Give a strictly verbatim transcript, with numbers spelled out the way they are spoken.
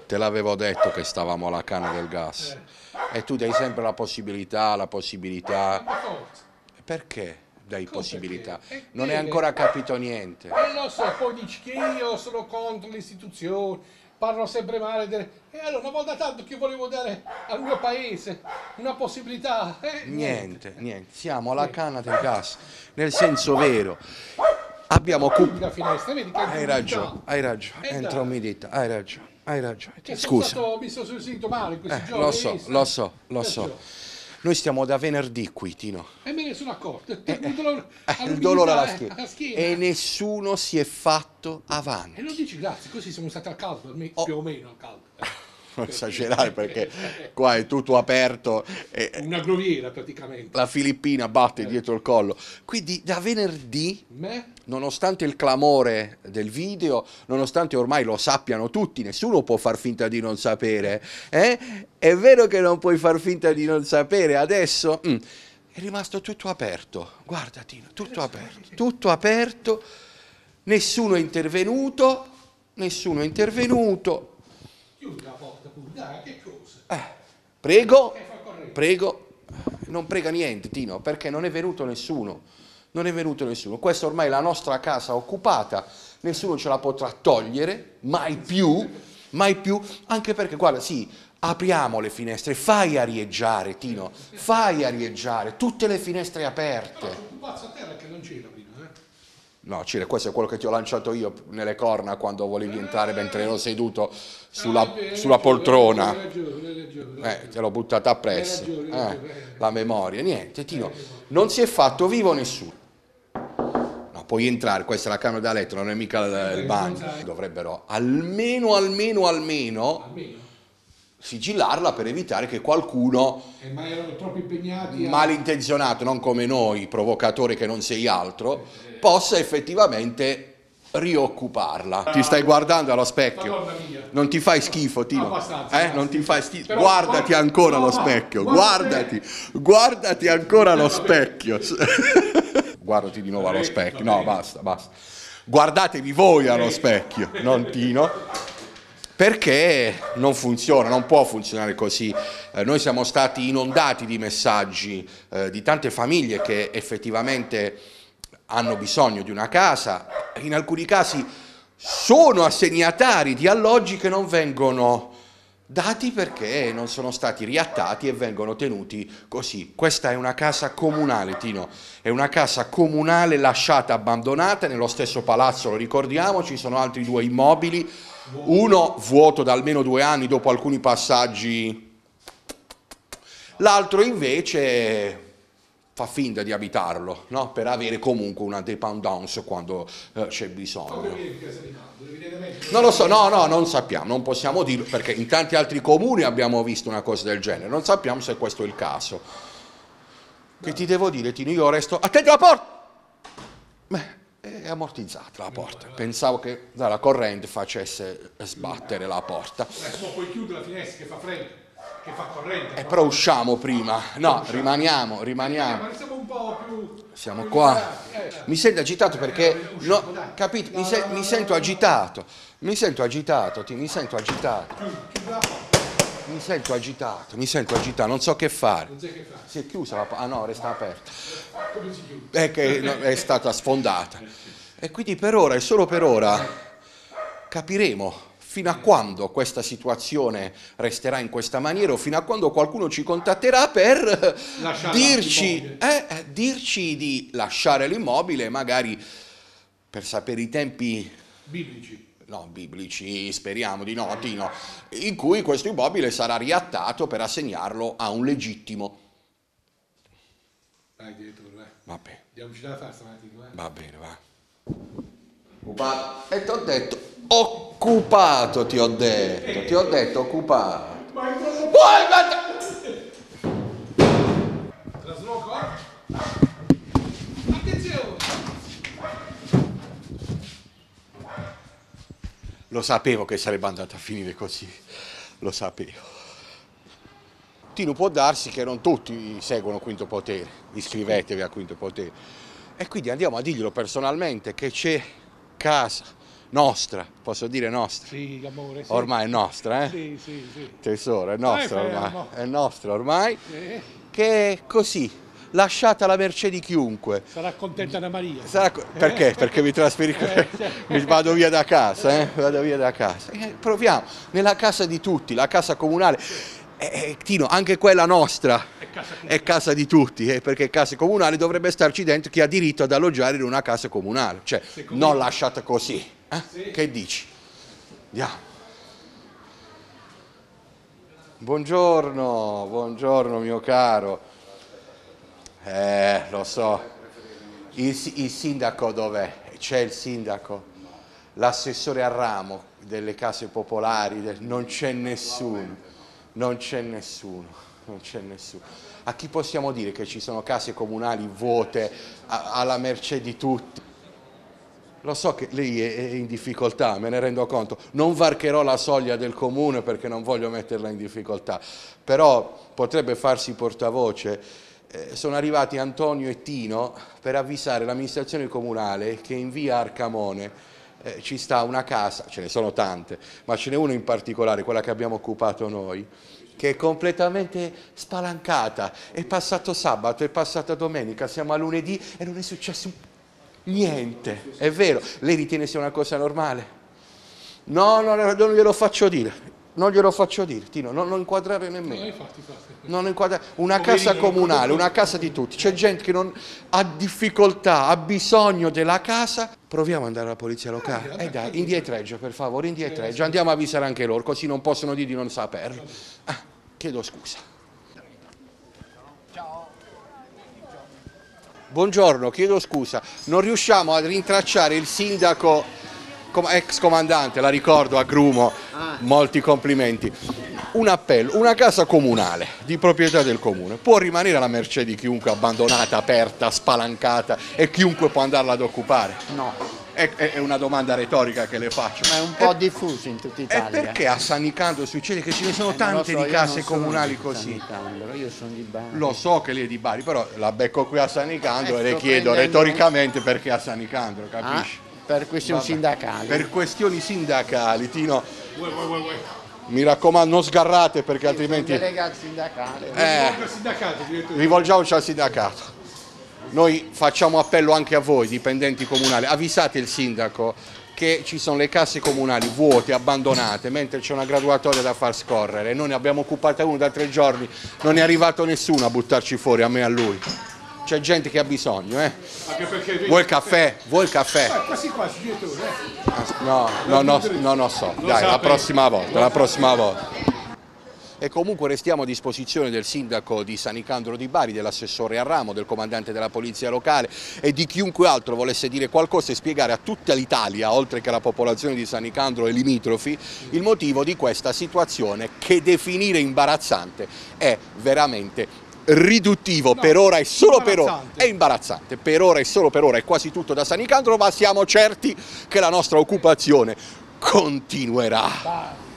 Te l'avevo detto che stavamo alla canna del gas. Eh. E tu dai sempre la possibilità, la possibilità. Ma forza. Perché dai Come possibilità? perché? Eh, Non hai deve. ancora capito niente. E lo so, poi dici che io sono contro le istituzioni, parlo sempre male delle. E allora una volta tanto che volevo dare al mio paese una possibilità. Eh, Niente, niente. Siamo alla Niente. canna del gas, nel senso vero. Abbiamo Chiudi cu- la finestra, vedi che Hai ragione, hai ragione, Eh, entra dai. umidità, hai ragione, hai ragione. Che sono Scusa, stato, mi sono sentito male in questi eh, giorni. lo so, hai visto? lo so, lo Perciò. so. Noi stiamo da venerdì qui, Tino. E me ne sono accorto. Il dolore, Eh, il all'umidità, dolore alla eh, schiena. alla schiena. E nessuno si è fatto E avanti. non dici grazie, così siamo stati al caldo, almeno, Oh. più o meno al caldo. Non esagerare perché qua è tutto aperto e Una groviera praticamente. la Filippina batte dietro il collo. Quindi da venerdì, Me? nonostante il clamore del video, nonostante ormai lo sappiano tutti, nessuno può far finta di non sapere, eh? È vero che non puoi far finta di non sapere, adesso mm, è rimasto tutto aperto, guarda Tino, tutto aperto, tutto aperto, nessuno è intervenuto, nessuno è intervenuto, Chiudi la porta pure, dai, che cosa? eh, prego, Che fa correre? prego, non prega niente Tino, perché non è venuto nessuno. Non è venuto nessuno. Questa ormai è la nostra casa occupata, nessuno ce la potrà togliere, mai più, mai più, anche perché, guarda, sì, apriamo le finestre, fai arieggiare, Tino, fai arieggiare, tutte le finestre aperte. C'è un pazzo a terra che non c'era prima, eh? No, Cire, questo è quello che ti ho lanciato io nelle corna quando volevi entrare mentre ero seduto sulla, Ah, è vero, hai sulla ragione, poltrona. Hai ragione, hai ragione. hai Eh, ragione. te l'ho buttata appresso. Hai ragione, hai Eh, ragione, hai ragione. la memoria, niente, Tino, non si è fatto vivo nessuno. No, puoi entrare, questa è la camera da letto, non è mica il, il bagno. Dovrebbero almeno, almeno, almeno Almeno. sigillarla per evitare che qualcuno Eh, ma erano troppo impegnati a... malintenzionato, non come noi, provocatore che non sei altro, possa effettivamente rioccuparla. Ti stai guardando allo specchio? Madonna mia. Non ti fai schifo, Tino? Abbastanza, Eh? Non ti fai schifo? Però- Guardati ancora allo No, ma- specchio, guarda guardati, guardati ancora allo specchio. Guardati di nuovo allo specchio. No, basta, basta. Guardatevi voi allo specchio, non Tino. Perché non funziona, non può funzionare così. Eh, noi siamo stati inondati di messaggi eh, di tante famiglie che effettivamente hanno bisogno di una casa, in alcuni casi sono assegnatari di alloggi che non vengono dati perché non sono stati riattati e vengono tenuti così. Questa è una casa comunale, Tino, è una casa comunale lasciata abbandonata nello stesso palazzo, lo ricordiamo, ci sono altri due immobili, uno vuoto da almeno due anni dopo alcuni passaggi, l'altro invece fa finta di abitarlo, no? Per avere comunque una dépendance quando eh, c'è bisogno. Non lo so, no, no, non sappiamo, non possiamo dirlo, perché in tanti altri comuni abbiamo visto una cosa del genere, non sappiamo se questo è il caso. Che ti devo dire, Tino, io resto... Attenti alla porta! Beh, è ammortizzata la porta, pensavo che la corrente facesse sbattere la porta. Adesso puoi chiudere la finestra che fa freddo, che fa corrente. Eh, però usciamo prima, no, rimaniamo, Eh, rimaniamo. ma siamo un po' più... Siamo più qua. liberati, eh. Mi sento agitato perché, no, capito, mi, se- mi sento agitato, mi sento agitato, ti- mi sento agitato, Chiudi, chiudi la porta, mi sento agitato, mi sento agitato, non so che fare. non sai che fare. Si è chiusa la porta, ah no, resta aperta, Come si chiude? è che no, è stata sfondata. E quindi per ora, e solo per ora, capiremo fino a quando questa situazione resterà in questa maniera o fino a quando qualcuno ci contatterà per Lasciare dirci, l'immobile. eh, eh, dirci di lasciare l'immobile, magari per sapere i tempi, Biblici. no, biblici, speriamo di no, Tino, in cui questo immobile sarà riattato per assegnarlo a un legittimo. Dai, direttore, dai. Va bene, Andiamoci da fare stamattina, eh. va bene, va. Occupato. E ti ho detto, occupato, ti ho detto, ti ho detto occupato. Ma è troppo... Poi, guarda- Trasloco? Attenzione! Lo sapevo che sarebbe andata a finire così, lo sapevo. Tino, può darsi che non tutti seguono Quinto Potere, iscrivetevi a Quinto Potere. E quindi andiamo a dirglielo personalmente che c'è casa nostra, posso dire nostra? Sì, amore, sì. Ormai è nostra, eh? Sì, sì, sì. Tesoro, è nostra Dai, ormai, fermo. è nostra ormai, Sì. che è così, lasciata alla mercé di chiunque. Sarà contenta Anna Maria. Sarà co- perché? Perché mi trasferisco, Eh, sì. mi vado via da casa, eh? Vado via da casa. Eh, proviamo, nella casa di tutti, la casa comunale. Eh, eh, Tino, anche quella nostra È casa comunale. è casa di tutti, eh, perché casa comunale dovrebbe starci dentro chi ha diritto ad alloggiare in una casa comunale, cioè non lasciata così. Eh? Sì. Che dici? Andiamo. Buongiorno, buongiorno mio caro. Eh, lo so. Il, il sindaco dov'è? C'è il sindaco? L'assessore al ramo delle case popolari? Del... Non c'è nessuno. Non c'è nessuno, non c'è nessuno. A chi possiamo dire che ci sono case comunali vuote a, alla mercé di tutti? Lo so che lei è, è in difficoltà, me ne rendo conto. Non varcherò la soglia del comune perché non voglio metterla in difficoltà, però potrebbe farsi portavoce. Eh, sono arrivati Antonio e Tino per avvisare l'amministrazione comunale che in via Arcamone Eh, ci sta una casa, ce ne sono tante, ma ce n'è una in particolare, quella che abbiamo occupato noi, che è completamente spalancata. È passato sabato, è passata domenica, siamo a lunedì e non è successo niente. È vero, lei ritiene sia una cosa normale? No, no, no, non glielo faccio dire. Non glielo faccio dire, Tino, non lo inquadrare nemmeno. No, infatti, infatti. Non inquadra... Una casa comunale, una casa di tutti, c'è gente che non ha difficoltà, ha bisogno della casa. Proviamo ad andare alla polizia locale. Eh dai, indietreggia per favore, indietreggia. Andiamo a avvisare anche loro, così non possono dire di non saperlo. Ah, chiedo scusa. Buongiorno, chiedo scusa. Non riusciamo a rintracciare il sindaco, ex comandante, la ricordo, a Grumo, molti complimenti. Un appello, una casa comunale di proprietà del comune può rimanere alla mercé di chiunque, abbandonata, aperta, spalancata, e chiunque può andarla ad occupare? No, È, è una domanda retorica che le faccio. ma è un po' diffuso in tutta E Italia. perché a San Nicandro succede che ce ne sono Eh, non lo tante so, di io case non sono comunali di San così? Nicandro, io sono di Bari. Lo so che lei è di Bari, però la becco qui a San Nicandro Eh, e le sto chiedo prendendo- retoricamente perché a San Nicandro, Ah, capisci? per questioni Vabbè. sindacali. Per questioni sindacali, Tino, Vuoi, vuoi, vuoi, vuoi. mi raccomando, non sgarrate perché Io altrimenti sono delegato sindacale. Eh. Rivolgo al sindacato, direttore. rivolgiamoci al sindacato. Noi facciamo appello anche a voi, dipendenti comunali, avvisate il sindaco che ci sono le case comunali vuote, abbandonate, mentre c'è una graduatoria da far scorrere. Noi ne abbiamo occupata una da tre giorni, non è arrivato nessuno a buttarci fuori, a me e a lui. C'è gente che ha bisogno, eh. Anche perché... Vuoi il caffè? Vuoi il caffè? Eh, quasi quasi, direttore. Eh. No, no, no, no, no, so. Dai, la prossima volta, la prossima volta. E comunque restiamo a disposizione del sindaco di San Nicandro di Bari, dell'assessore al ramo, del comandante della polizia locale e di chiunque altro volesse dire qualcosa e spiegare a tutta l'Italia, oltre che alla popolazione di San Nicandro e limitrofi, il motivo di questa situazione che definire imbarazzante è veramente riduttivo. No, per ora e solo per ora imbarazzante. è imbarazzante, per ora e solo per ora è quasi tutto da San Nicandro, ma siamo certi che la nostra occupazione continuerà.